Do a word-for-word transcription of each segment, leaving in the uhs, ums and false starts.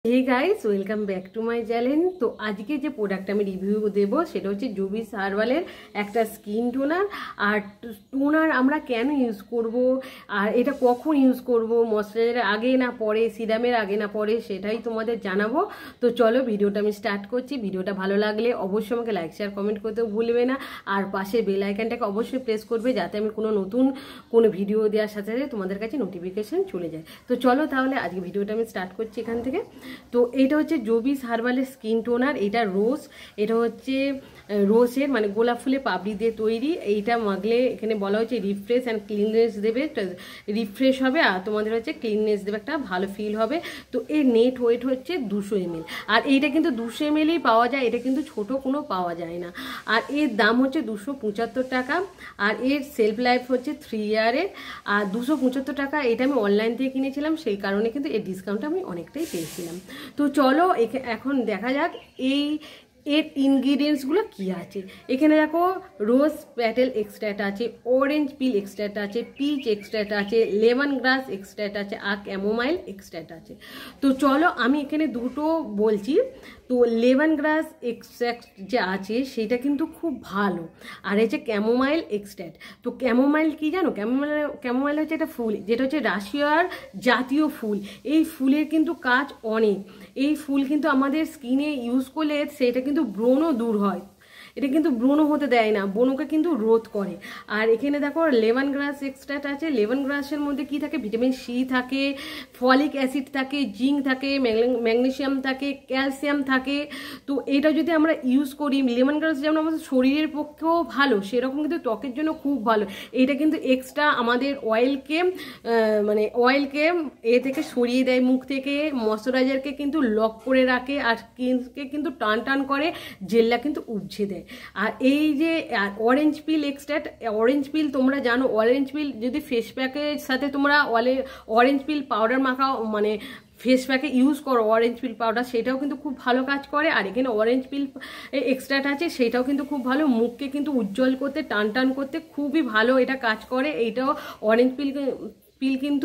Hey guys welcome back to my channel. तो आज के जो प्रोडक्ट मैं रिव्यू देव सेटा होच्छे जुबिस हार्बालेर একটা स्किन टोनार। और टोनार আমরা কেন ইউজ করব আর এটা কখন ইউজ করব, ময়শ্চারাইজারের আগে না পরে, সিরামের আগে না পরে, সেটাই তোমাদের জানাবো। তো চলো ভিডিওটা আমি স্টার্ট করছি। ভিডিওটা ভালো লাগলে অবশ্যই আমাকে লাইক শেয়ার কমেন্ট করতে ভুলবে না, আর পাশে বেল আইকনটাকে অবশ্যই প্রেস করবে যাতে আমি কোনো নতুন কোনো ভিডিও দেওয়ার সাথে সাথে তোমাদের কাছে নোটিফিকেশন চলে যায়। তো চলো তাহলে আজকে ভিডিওটা আমি স্টার্ট করছি এখান থেকে। তো এটা হচ্ছে জুবিস হার্বালের স্কিন টোনার। এটা রোজ, এটা হচ্ছে রোজের মানে গোলাপ ফুলের পাপড়ি দিয়ে তৈরি। এইটা মাগলে এখানে বলা হচ্ছে রিফ্রেশ অ্যান্ড ক্লিননেস দেবে, রিফ্রেশ হবে আর তোমাদের হচ্ছে ক্লিননেস দেবে, একটা ভালো ফিল হবে। তো এর নেট ওয়েট হচ্ছে দুশো এমএল, আর এইটা কিন্তু দুশো এমএলই পাওয়া যায়, এটা কিন্তু ছোট কোনো পাওয়া যায় না। আর এর দাম হচ্ছে দুশো পঁচাত্তর টাকা, আর এর সেলফ লাইফ হচ্ছে থ্রি ইয়ারের। আর দুশো পঁচাত্তর টাকা এটা আমি অনলাইন থেকে কিনেছিলাম, সেই কারণে কিন্তু এর ডিসকাউন্টটা আমি অনেকটাই পেয়েছিলাম। তো চলো এখন দেখা যাক এই এর ইনগ্রিডিয়েন্টসগুলো কী আছে। এখানে দেখো রোজ প্যাটেল এক্সট্র্যাক্ট আছে, অরেঞ্জ পিল এক্সট্র্যাক্ট আছে, পিচ এক্সট্র্যাক্ট আছে, লেমন গ্রাস এক্সট্র্যাক্ট আছে, আর ক্যামোমাইল এক্সট্র্যাক্ট আছে। তো চলো আমি এখানে দুটো বলছি। তো লেমন গ্রাস এক্সট্র্যাক্ট যে আছে সেটা কিন্তু খুব ভালো, আর এই যে ক্যামোমাইল এক্সট্র্যাক্ট। তো ক্যামোমাইল কি জানো? ক্যামোমাইল ক্যামোমাইল হচ্ছে একটা ফুল, যেটা হচ্ছে রাশিয়ার জাতীয় ফুল। এই ফুলের কিন্তু কাজ অনেক। এই ফুল কিন্তু আমাদের স্কিনে ইউজ করলে সেটা কিন্তু ব্রণ দূর হয়, এটা কিন্তু ব্রণ হতে দেয় না, ব্রণকে কিন্তু রোধ করে। আর এখানে দেখো লেমন গ্রাস এক্সট্র্যাক্ট আছে। লেমন গ্রাসের মধ্যে কি থাকে? ভিটামিন সি থাকে, ফলিক অ্যাসিড থাকে, জিঙ্ক থাকে, ম্যাগনেসিয়াম থাকে, ক্যালসিয়াম থাকে। তো এটা যদি আমরা ইউজ করি, লেমন গ্রাস যেমন আমাদের শরীরের পক্ষেও ভালো, সেরকম কিন্তু ত্বকের জন্য খুব ভালো। এটা কিন্তু এক্সট্রা আমাদের অয়েলকে মানে অয়েলকে এ থেকে সরিয়ে দেয়, মুখ থেকে ময়শ্চারাইজারকে কিন্তু লক করে রাখে, আর স্কিনকে কিন্তু টান টান করে, জেলটা কিন্তু উপঝে দেয়। আর এই যে orange peel extract, orange peel তোমরা জানো, অরেঞ্জ পিল যদি ফেস প্যাকের সাথে তোমরা অরেঞ্জ পিল পাউডার মাখাও, মানে ফেস প্যাকে ইউজ করো অরেঞ্জ পিল পাউডার, সেটাও কিন্তু খুব ভালো কাজ করে। আর এখানে অরেঞ্জ পিল এক্সট্র্যাক্ট আছে, সেটাও কিন্তু খুব ভালো, মুখকে কিন্তু উজ্জ্বল করতে, টান টান করতে খুবই ভালো এটা কাজ করে। এইটাও অরেঞ্জ পিল পিল কিন্তু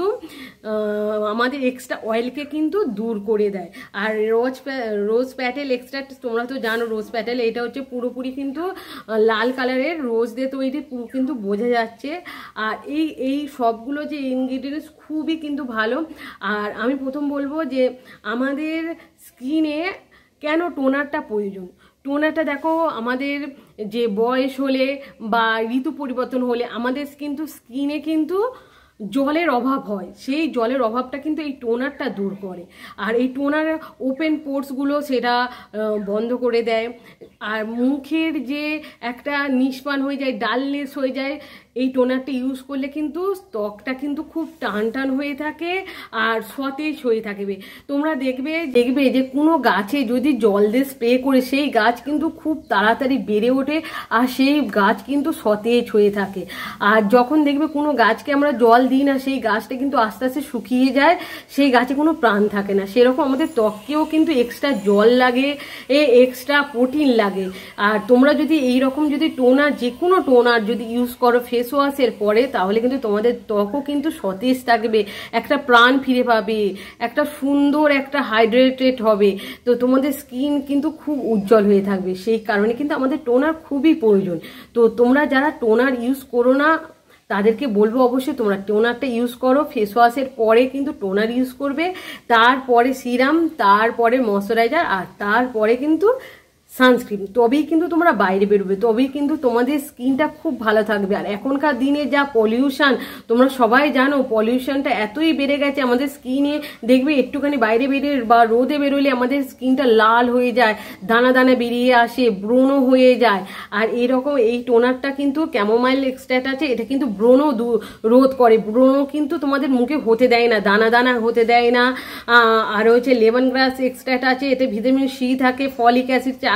আমাদের এক্সট্রা অয়েলকে কিন্তু দূর করে দেয়। আর রোজ রোজ প্যাটেল এক্সট্রাক্ট তোমরা তো জানো, রোজ প্যাটেল এটা হচ্ছে পুরোপুরি কিন্তু লাল কালারের রোজ দিয়ে তৈরি, পুরো কিন্তু বোঝা যাচ্ছে। আর এই এই সবগুলো যে ইনগ্রিডিয়েন্টস খুবই কিন্তু ভালো। আর আমি প্রথম বলবো যে আমাদের স্কিনে কেন টোনারটা প্রয়োজন। টোনারটা দেখো, আমাদের যে বয়স হলে বা ঋতু পরিবর্তন হলে আমাদের কিন্তু স্কিনে কিন্তু জলের অভাব হয়, সেই জলের অভাবটা কিন্তু এই টোনারটা দূর করে। আর এই টোনার ওপেন পোর্সগুলো সেটা বন্ধ করে দেয়। আর মুখের যে একটা নিষ্পান হয়ে যায়, ডালনেস হয়ে যায়, এই টোনারটা ইউজ করলে কিন্তু ত্বকটা কিন্তু খুব টান টান হয়ে থাকে আর সতেজ হয়ে থাকবে। তোমরা দেখবে দেখবে যে কোনো গাছে যদি জল দিয়ে স্প্রে করে, সেই গাছ কিন্তু খুব তাড়াতাড়ি বেড়ে ওঠে, আর সেই গাছ কিন্তু সতেজ হয়ে থাকে। আর যখন দেখবে কোনো গাছকে আমরা জল দিই না, সেই গাছটা কিন্তু আস্তে আস্তে শুকিয়ে যায়, সেই গাছে কোনো প্রাণ থাকে না। সেরকম আমাদের ত্বককেও কিন্তু এক্সট্রা জল লাগে, এ এক্সট্রা প্রোটিন লাগে। আর তোমরা যদি এইরকম যদি টোনার, যে কোনো টোনার যদি ইউজ করো ফেস ওয়াশের পরে, তাহলে কিন্তু তোমাদের ত্বকও কিন্তু সতেজ থাকবে, একটা প্রাণ ফিরে পাবে, একটা সুন্দর একটা হাইড্রেটেড হবে। তো তোমাদের স্কিন কিন্তু খুব উজ্জ্বল হয়ে থাকবে। সেই কারণে কিন্তু আমাদের টোনার খুবই প্রয়োজন। তো তোমরা যারা টোনার ইউজ করো না, তাদেরকে বলবো অবশ্যই তোমরা টোনারটা ইউজ করো। ফেস ওয়াশের পরে কিন্তু টোনার ইউজ করবে, তারপরে সিরাম, তারপরে ময়শ্চারাইজার, আর তারপরে কিন্তু সানস্ক্রিন। তবেই কিন্তু তোমরা বাইরে বেরোবে, তবেই কিন্তু তোমাদের স্কিনটা খুব ভালো থাকবে। আর এখনকার দিনে যা পলিউশন, তোমরা সবাই জানো পলিউশনটা এতই বেড়ে গেছে, আমাদের স্কিনে দেখবে একটুখানি বাইরে বেরিয়ে বা রোদে বেরোলে আমাদের স্কিনটা লাল হয়ে যায়, দানা দানা বেরিয়ে আসে, ব্রণ হয়ে যায়। আর এরকম এই টোনারটা কিন্তু ক্যামোমাইল এক্সট্র্যাক্ট আছে, এটা কিন্তু ব্রণ রোধ করে, ব্রণ কিন্তু তোমাদের মুখে হতে দেয় না, দানা দানা হতে দেয় না। আর হচ্ছে লেমন গ্রাস এক্সট্র্যাক্ট আছে, এতে ভিটামিন সি থাকে, ফলিক অ্যাসিড, আগে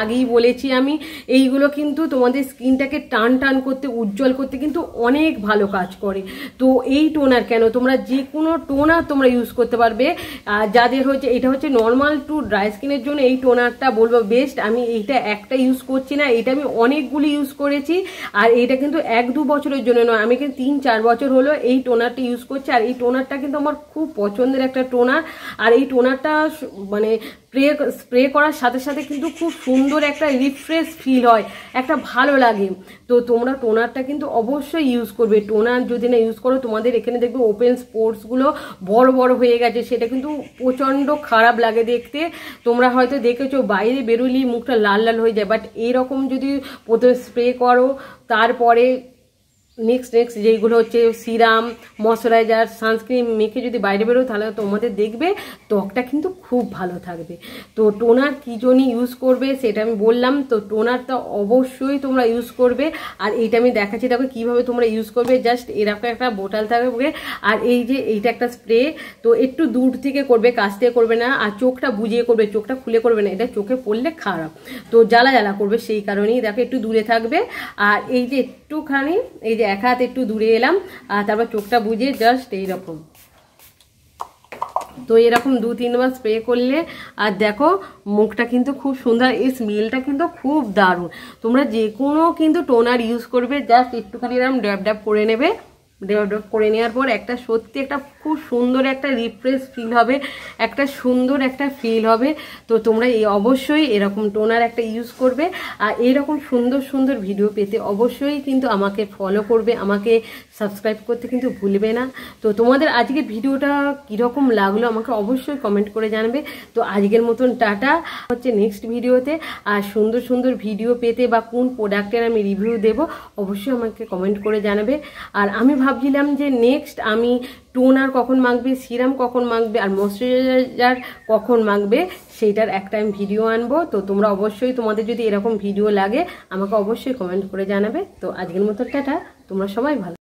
আগেই বলেছি আমি, এইগুলো কিন্তু তোমাদের স্কিনটাকে টান টান করতে, উজ্জ্বল করতে কিন্তু অনেক ভালো কাজ করে। তো এই টোনার কেন, তোমরা যে কোনো টোনার তোমরা ইউজ করতে পারবে। যাদের হচ্ছে এটা হচ্ছে নর্মাল টু ড্রাই স্কিনের জন্য এই টোনারটা বলবো বেস্ট। আমি এইটা একটা ইউজ করছি না, এটা আমি অনেকগুলি ইউজ করেছি। আর এটা কিন্তু এক দু বছরের জন্য নয়, আমি কিন্তু তিন চার বছর হলো এই টোনারটা ইউজ করছি। আর এই টোনারটা কিন্তু আমার খুব পছন্দের একটা টোনার। আর এই টোনারটা মানে স্প্রে স্প্রে করার সাথে সাথে কিন্তু খুব সুন্দর একটা রিফ্রেশ ফিল হয়, একটা ভালো লাগে। তো তোমরা টোনারটা কিন্তু অবশ্যই ইউজ করবে। টোনার যদি না ইউজ করো, তোমাদের এখানে দেখবে ওপেন স্পোর্টসগুলো বড় বড় হয়ে গেছে, সেটা কিন্তু প্রচণ্ড খারাপ লাগে দেখতে। তোমরা হয়তো দেখেছো বাইরে বেরোলেই মুখটা লাল লাল হয়ে যায়, বাট এরকম যদি প্রথমে স্প্রে করো, তারপরে নেক্সট নেক্সট যেইগুলো হচ্ছে সিরাম, ময়শ্চারাইজার, সানস্ক্রিন মেখে যদি বাইরে বেরো, তাহলে তোমাদের দেখবে ত্বকটা কিন্তু খুব ভালো থাকবে। তো টোনার কী জন্য ইউজ করবে সেটা আমি বললাম। তো টোনারটা অবশ্যই তোমরা ইউজ করবে। আর এইটা আমি দেখাচ্ছি, দেখো কীভাবে তোমরা ইউজ করবে। জাস্ট এরকম একটা বোতল থাকবে, আর এই যে এইটা একটা স্প্রে। তো একটু দূর থেকে করবে, কাছ থেকে করবে না। আর চোখটা বুঝিয়ে করবে, চোখটা খুলে করবে না, এটা চোখে পড়লে খারাপ, তো জ্বালা জ্বালা করবে। সেই কারণেই দেখো একটু দূরে থাকবে। আর এই যে একটুখানি, এই যে এক হাত একটু দূরে এলাম, আর তারপর চোখটা বুঝিয়ে জাস্ট এইরকম। তো এরকম দু তিনবার স্প্রে করলে, আর দেখো মুখটা কিন্তু খুব সুন্দর, এই স্মেলটা কিন্তু খুব দারুণ। তোমরা যে কোনো কিন্তু টোনার ইউজ করবে, জাস্ট একটুখানি এরকম ড্যাব ড্যাব করে নেবে। ড্যাব ড্যাব করে নেওয়ার পর একটা সত্যি একটা খুব সুন্দর একটা রিফ্রেশ ফিল হবে, একটা সুন্দর একটা ফিল হবে। তো তোমরা এই অবশ্যই এরকম টোনার একটা ইউজ করবে। আর এইরকম সুন্দর সুন্দর ভিডিও পেতে অবশ্যই কিন্তু আমাকে ফলো করবে, আমাকে সাবস্ক্রাইব করতে কিন্তু ভুলবে না। তো তোমাদের আজকের ভিডিওটা কীরকম লাগলো আমাকে অবশ্যই কমেন্ট করে জানবে। তো আজকের মতন টাটা, হচ্ছে নেক্সট ভিডিওতে। আর সুন্দর সুন্দর ভিডিও পেতে বা কোন প্রোডাক্টের আমি রিভিউ দেব অবশ্যই আমাকে কমেন্ট করে জানাবে। আর আমি ভাবছিলাম যে নেক্সট আমি টোনার কখন মাখবে, সিরাম কখন মাখবে, আর ময়শ্চারাইজার কখন মাখবে, সেইটার একটা আমি ভিডিও আনবো। তো তোমরা অবশ্যই, তোমাদের যদি এরকম ভিডিও লাগে আমাকে অবশ্যই কমেন্ট করে জানাবে। তো আজকের মতো টাটা, তোমরা সবাই ভালো।